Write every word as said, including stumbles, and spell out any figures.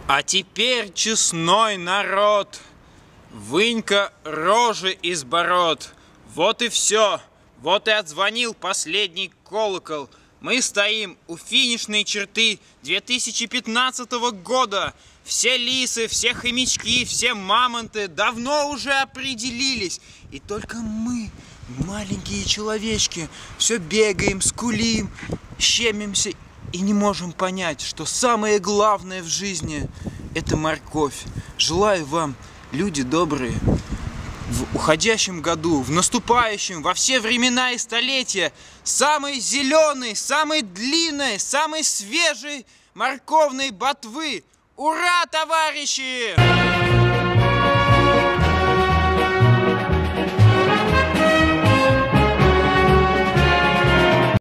А теперь, честной народ, вынь-ка рожи из бород. Вот и все. Вот и отзвонил последний колокол. Мы стоим у финишной черты две тысячи пятнадцатого года. Все лисы, все хомячки, все мамонты давно уже определились. И только мы, маленькие человечки, все бегаем, скулим, щемимся и не можем понять, что самое главное в жизни – это морковь. Желаю вам, люди добрые, в уходящем году, в наступающем, во все времена и столетия, самой зеленой, самой длинной, самой свежей морковной ботвы. Ура, товарищи!